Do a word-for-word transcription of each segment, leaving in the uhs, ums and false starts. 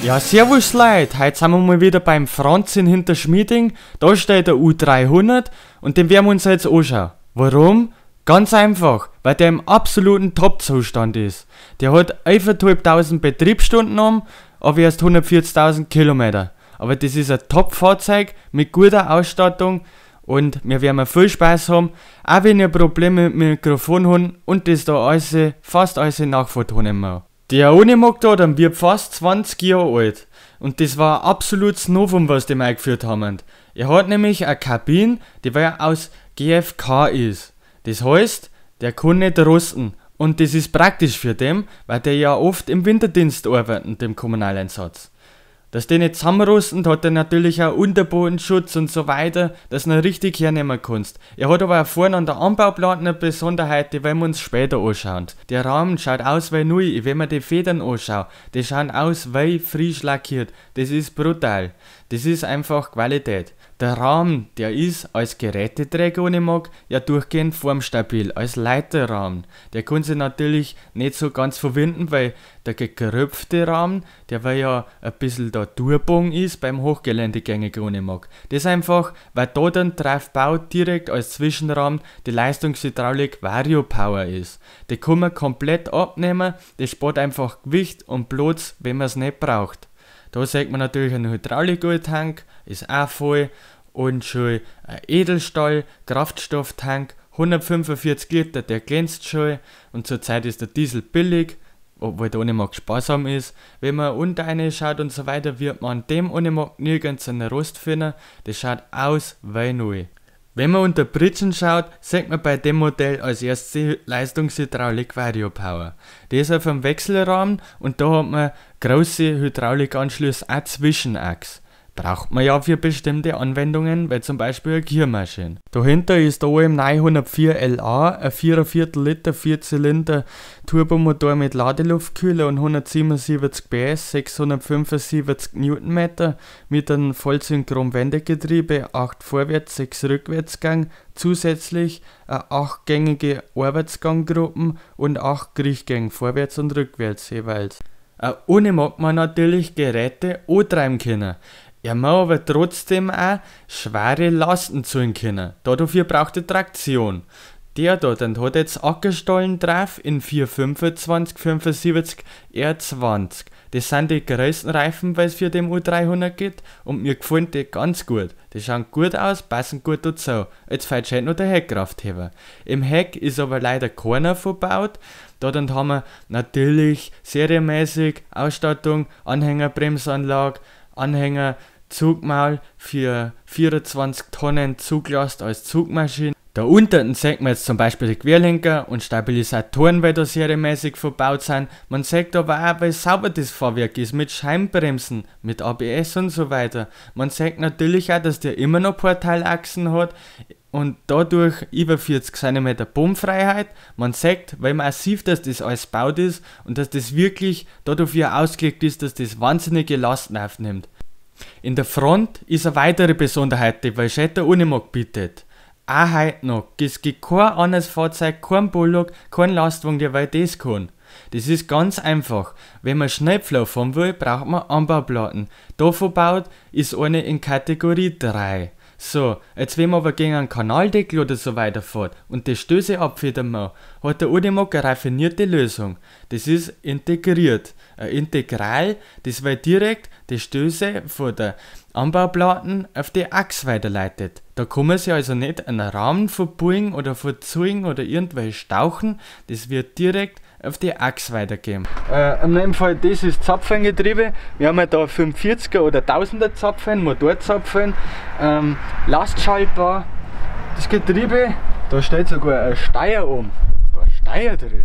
Ja, servus Leute, heute sind wir mal wieder beim Franz in Hinterschmieding. Da steht der U dreihundert und den werden wir uns jetzt anschauen. Warum? Ganz einfach, weil der im absoluten Top-Zustand ist. Der hat elftausendfünfhundert Betriebsstunden um, aber erst hundertvierzigtausend Kilometer. Aber das ist ein Top-Fahrzeug mit guter Ausstattung und wir werden viel Spaß haben, auch wenn ihr Probleme mit dem Mikrofon habt und das da alles, fast alles nachvertonen muss. Der Unimog da, dann wird fast zwanzig Jahre alt. Und das war ein absolutes Novum, was die eingeführt haben. Er hat nämlich eine Kabine, die ja aus G F K ist. Das heißt, der kann nicht rosten. Und das ist praktisch für den, weil der ja oft im Winterdienst arbeitet, im Kommunaleinsatz. Dass der nicht zusammenrosten, hat er natürlich auch Unterbodenschutz und so weiter, dass du ihn richtig hernehmen kannst. Er hat aber auch vorne an der Anbauplatte eine Besonderheit, die werden wir uns später anschauen. Der Rahmen schaut aus wie neu, wenn man die Federn anschaut, die schauen aus wie frisch lackiert. Das ist brutal. Das ist einfach Qualität. Der Rahmen, der ist als Geräteträger Unimog ja durchgehend formstabil, als Leiterrahmen. Der kann sich natürlich nicht so ganz verwinden, weil der gekröpfte Rahmen, der weil ja ein bisschen da durchbogen ist beim hochgeländegängigen Unimog. Das ist einfach, weil da dann Draufbau direkt als Zwischenrahmen die Leistungshydraulik Vario Power ist. Die kann man komplett abnehmen, das spart einfach Gewicht und Platz, wenn man es nicht braucht. Da sieht man natürlich einen Hydrauliköltank, ist auch voll, und schon ein Edelstahl, Kraftstofftank, hundertfünfundvierzig Liter, der glänzt schon, und zurzeit ist der Diesel billig, obwohl der Unimog sparsam ist. Wenn man unter eine schaut und so weiter, wird man an dem Unimog nirgends einen Rost finden, das schaut aus wie neu. Wenn man unter Britschen schaut, sieht man bei dem Modell als erstes die Leistungshydraulik Vario Power. Die ist auf einem Wechselrahmen und da hat man große Hydraulikanschlüsse auch Zwischenachs. Braucht man ja für bestimmte Anwendungen, wie zum Beispiel eine Giermaschine. Dahinter ist da im neunhundertvier L A ein vier Komma vier Liter Vierzylinder Turbomotor mit Ladeluftkühler und hundertsiebenundsiebzig P S, sechshundertfünfundsiebzig Newtonmeter mit einem Vollsynchron-Wendegetriebe, acht Vorwärts-, sechs Rückwärtsgang, zusätzlich eine achtgängige Arbeitsganggruppen und acht Kriechgänge vorwärts und rückwärts jeweils. Ohne mag man natürlich Geräte antreiben können. Er muss aber trotzdem auch schwere Lasten ziehen können. Dafür braucht er Traktion. Der da dann hat jetzt Ackerstollen drauf in vier fünfundzwanzig fünfundsiebzig R zwanzig. Das sind die größten Reifen, weil es für den U dreihundert geht, und mir gefallen die ganz gut. Die schauen gut aus, passen gut dazu. Jetzt fehlt halt noch der Heckkraftheber. Im Heck ist aber leider keiner verbaut. Da dann haben wir natürlich serienmäßig Ausstattung, Anhängerbremsanlage, Anhänger, Zugmaul für vierundzwanzig Tonnen Zuglast als Zugmaschine. Da unten sieht man jetzt zum Beispiel die Querlenker und Stabilisatoren, weil da serienmäßig verbaut sind. Man sieht aber auch, wie sauber das Fahrwerk ist, mit Scheibenbremsen, mit A B S und so weiter. Man sieht natürlich auch, dass der immer noch Portalachsen hat und dadurch über vierzig Zentimeter Bodenfreiheit. Man sieht, weil massiv dass das alles gebaut ist und dass das wirklich dafür ausgelegt ist, dass das wahnsinnige Lasten aufnimmt. In der Front ist eine weitere Besonderheit, die Vachetta Unimog bietet. Auch heute noch, es gibt kein anderes Fahrzeug, kein Bullock, kein Lastwagen, der weil das kann. Das ist ganz einfach. Wenn man Schnellpflauf fahren will, braucht man Anbauplatten. Da verbaut ist eine in Kategorie drei. So, jetzt wenn man aber gegen einen Kanaldeckel oder so weiter fährt und die Stöße abfedern muss, hat der Unimog eine raffinierte Lösung. Das ist integriert. Ein Integral, das weil direkt die Stöße von der Anbauplatten auf die Achse weiterleitet. Da kann man sich also nicht einen Rahmen verbuchen oder verzogen oder irgendwelche stauchen, das wird direkt auf die Achse weitergeben. Äh, in dem Fall, das ist Zapfengetriebe. Wir haben ja da fünfundvierziger oder tausender Zapfen, Motorzapfen, ähm, lastschaltbar. Das Getriebe, da steht sogar ein Steuer um. Da ist Steuer drin.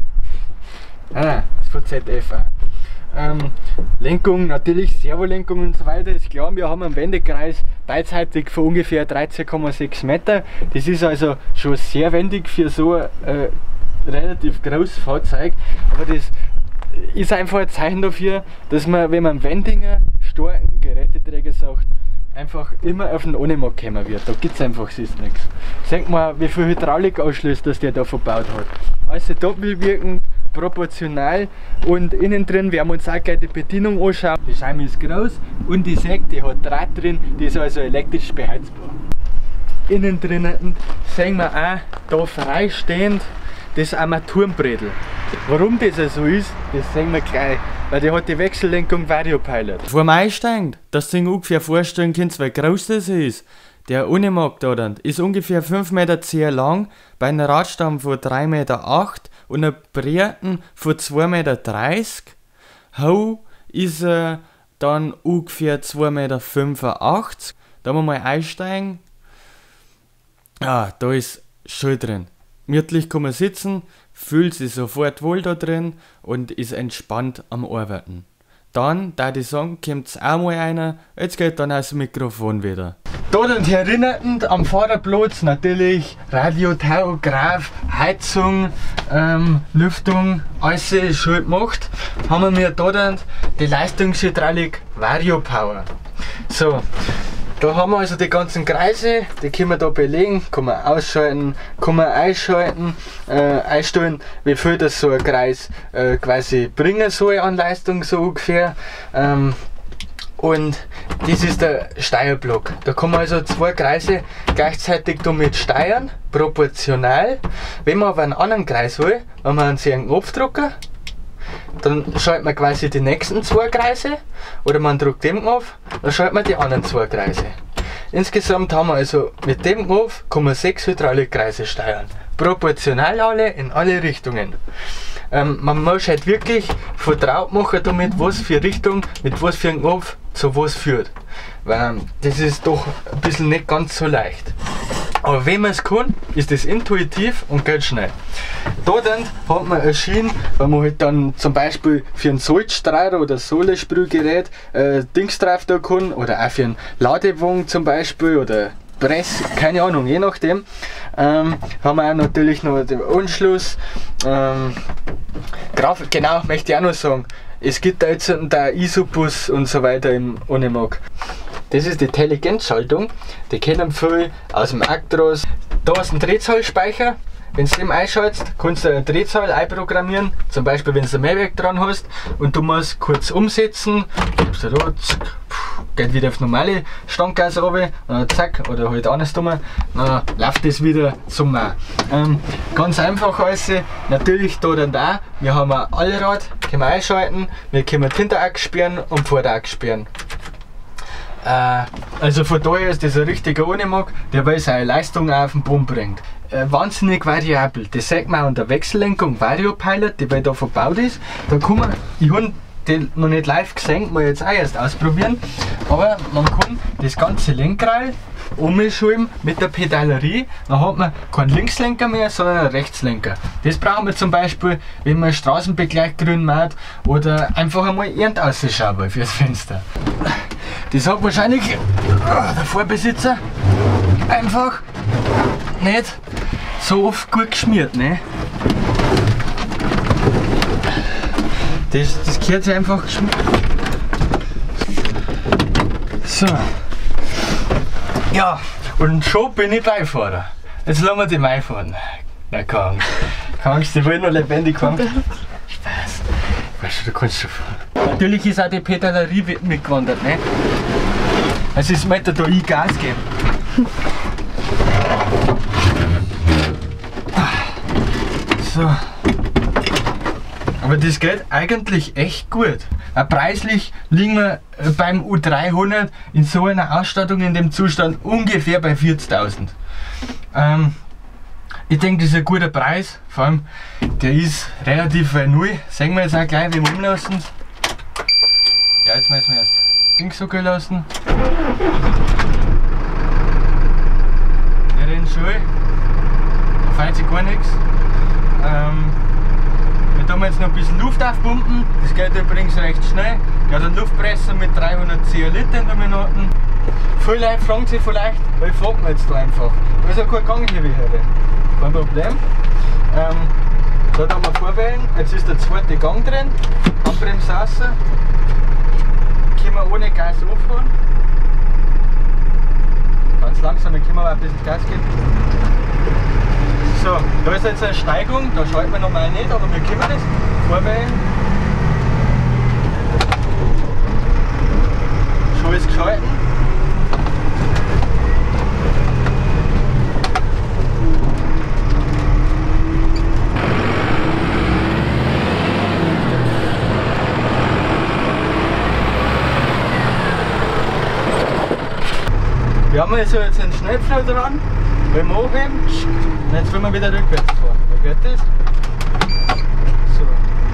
Ah, das ist von Z F auch. Ähm, Lenkung, natürlich Servolenkung und so weiter, ist klar, wir haben einen Wendekreis beidseitig von ungefähr dreizehn Komma sechs Meter. Das ist also schon sehr wendig für so ein äh, relativ großes Fahrzeug, aber das ist einfach ein Zeichen dafür, dass man, wenn man Wendinger starken Geräteträger sagt, einfach immer auf den Unimog kommen wird. Da gibt es einfach nichts. Seht mal, wie viel Hydraulikanschluss das der da verbaut hat. Also doppelwirkend, proportional und innen drin werden wir uns auch gleich die Bedienung anschauen. Die Scheibe ist groß und die Säge, die hat Draht drin, die ist also elektrisch beheizbar. Innen drinnen sehen wir auch da freistehend das Armaturenbredel. Warum das so ist, das sehen wir gleich, weil die hat die Wechsellenkung Variopilot. Vor dem Einsteigen, dass ihr euch ungefähr vorstellen könnt, wie groß das ist. Der Unimog da dann ist ungefähr fünf Meter zehn lang, bei einem Radstamm von drei Meter acht und einer Breite von zwei Meter dreißig. Hoch ist er dann ungefähr zwei Meter fünfundachtzig. Da müssen wir mal einsteigen. Ah, da ist schön drin. Gemütlich kann man sitzen, fühlt sich sofort wohl da drin und ist entspannt am Arbeiten. Dann, da ich sagen, kommt auch mal einer, jetzt geht dann das Mikrofon wieder. Dort und herinnend am Vorderplatz natürlich Radio, Tachograph, Heizung, ähm, Lüftung, alles schön gemacht. Haben wir dort die Leistungshydraulik Variopower. So, da haben wir also die ganzen Kreise, die können wir da belegen, kann man ausschalten, kann man einschalten, äh, einstellen, wie viel das so ein Kreis äh, quasi bringen soll an Leistung, so ungefähr. Ähm, und das ist der Steuerblock. Da kann man also zwei Kreise gleichzeitig damit steuern, proportional. Wenn man aber einen anderen Kreis will, wenn man einen sehr Knopf drücken, dann schaltet man quasi die nächsten zwei Kreise, oder man drückt den Knopf, dann schaltet man die anderen zwei Kreise. Insgesamt haben wir also mit dem Knopf kann man sechs Hydraulikkreise steuern. Proportional alle, in alle Richtungen. Ähm, man muss halt wirklich vertraut machen damit, was für Richtung, mit was für einem Knopf zu was führt. Weil das ist doch ein bisschen nicht ganz so leicht. Aber wenn man es kann, ist das intuitiv und geht schnell. Da dann hat man eine Schiene, weil man halt dann zum Beispiel für einen Salzstreuer oder Sohlesprühgerät äh, Dings drauf da kann, oder auch für einen Ladewagen zum Beispiel oder Press, keine Ahnung, je nachdem. Ähm, haben wir auch natürlich noch den Anschluss. Ähm, Graf, genau, möchte ich auch noch sagen, es gibt da jetzt der Isobus und so weiter im Unimog. Das ist die Intelligenzschaltung, die kennen viele aus dem Actros. Da ist ein Drehzahlspeicher. Wenn du den einschaltest, kannst du eine Drehzahl einprogrammieren, zum Beispiel wenn du ein Mehrwerk dran hast und du musst kurz umsetzen, gibst du da, zack, geht wieder auf normale Standgas runter, dann zack, oder halt anders tun, dann läuft das wieder zum Mal. Ähm, ganz einfach alles, natürlich da dann da, wir haben ein Allrad, können wir einschalten, wir können die Hinterachse sperren und Vorderachse sperren. Äh, also von daher ist das ein richtiger Unimog, der weil seine Leistung auch auf den Boden bringt. Äh, wahnsinnig variabel. Das sieht man auch an der Wechsellenkung Variopilot, die weil da verbaut ist. Da kann man, ich habe den noch nicht live gesehen, mal jetzt auch erst ausprobieren, aber man kann das ganze Lenkrad umschalten mit der Pedalerie. Dann hat man keinen Linkslenker mehr, sondern einen Rechtslenker. Das brauchen wir zum Beispiel, wenn man Straßenbegleitgrün macht oder einfach einmal Ernt ausschauen will fürs Fenster. Das hat wahrscheinlich der Vorbesitzer einfach nicht so oft gut geschmiert, ne? Das, das gehört sich einfach geschmiert. So. Ja, und schon bin ich Beifahrer. Jetzt lassen wir die Mai fahren. Na komm, keine Angst, die wollen noch lebendig fahren. Spaß. Weißt du, du kannst schon fahren. Natürlich ist auch die Pedalerie mitgewandert, ne? Also es möchte da ich Gas geben. So. Aber das geht eigentlich echt gut. Auch preislich liegen wir beim U dreihundert in so einer Ausstattung in dem Zustand ungefähr bei vierzigtausend. Ähm, ich denke, das ist ein guter Preis, vor allem der ist relativ neu. Sehen wir jetzt auch gleich, wie wir umlassen. Ja, jetzt müssen wir erst Ding so gehen lassen. Der rennt schön, da fällt sich gar nichts. Ähm, wir tun jetzt noch ein bisschen Luft aufpumpen, das geht übrigens recht schnell. Der hat einen Luftpresser mit dreihundzehn Liter in der Minute. Viele Leute fragen sich vielleicht, weil fahren wir jetzt da einfach. Da ist ja kein Gang hier wie heute. Kein Problem. Ähm, da haben wir Vorwählen, jetzt ist der zweite Gang drin, Handbremse raus. Können wir ohne Gas anfahren. Ganz langsam, dann können wir auch ein bisschen Gas geben. So, da ist jetzt eine Steigung, da schalten wir nochmal nicht, aber wir können das vorwählen. Schon ist geschalten. Wir haben also jetzt einen Schnellpflug dran, wenn wir hochheben, und jetzt wollen wir wieder rückwärts fahren. Wie geht das? So.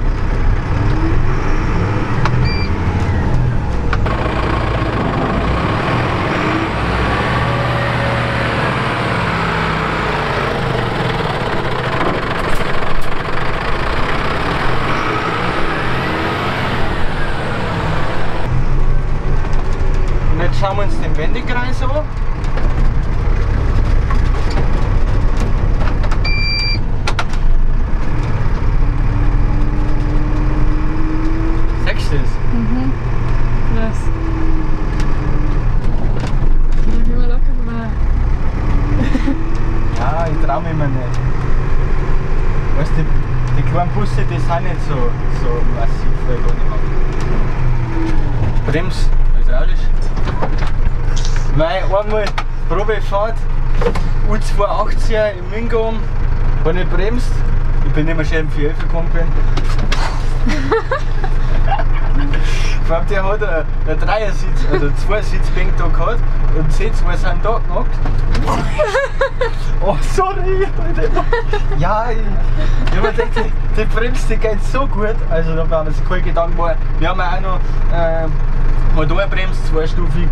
Und jetzt schauen wir uns den Wendekreis an. Siehst du das? Mhm. Was? Da gehen wir locker vorbei. Ja, ich trau mich mir nicht. Weißt du, die, die kleinen Busse, die sind nicht so, so massiv, weil ich nicht mag. Brems, hydraulisch. Weil einmal Probefahrt, U zweihundertachtzig im Mingo, habe ich bremst. Ich bin nicht mehr schön im vier elf gekommen bin. Vor allem der hat einen, einen Dreiersitz, also zwei Sitzbänke da gehabt und C zwei sind da gemacht. Oh sorry! Ja, ich, ich hab mir gedacht, die, die bremst, die geht so gut. Also da waren uns keine Gedanken gemacht. Wir haben auch noch äh, Motorbremse, zweistufig.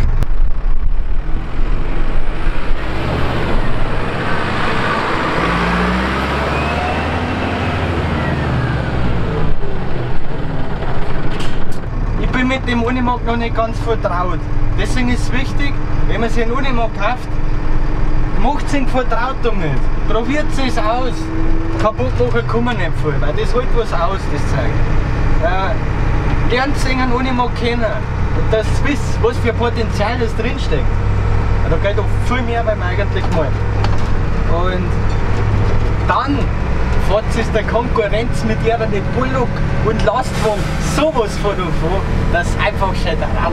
Ich bin mit dem Unimog noch nicht ganz vertraut. Deswegen ist es wichtig, wenn man sich einen Unimog kauft, macht es vertraut damit. Probiert es aus. Kaputt machen kann man nicht viel, weil das hält was aus, das Zeug. Äh, lernt sich einen Unimog kennen und das wisst, was für Potenzial das drinsteckt. Da geht doch viel mehr beim eigentlich mal. Und dann fährt es der Konkurrenz mit ihren Bullock und Lastwagen sowas von davon, dass es einfach schon raucht.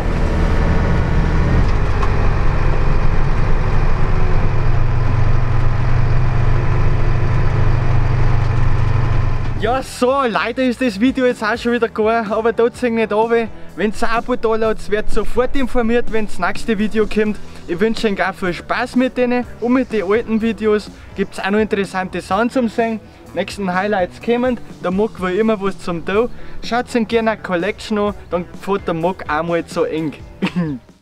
Ja so, leider ist das Video jetzt auch schon wieder gegangen, aber trotzdem nicht runter. Wenn es ein Abo da lässt, wird sofort informiert, wenn das nächste Video kommt. Ich wünsche euch auch viel Spaß mit denen und mit den alten Videos. Gibt es auch noch interessante Sachen zum Sehen. Nächsten Highlights kommen, der Muck will immer was zum tun. Schaut euch gerne eine Collection an, dann fährt der Muck auch mal so eng.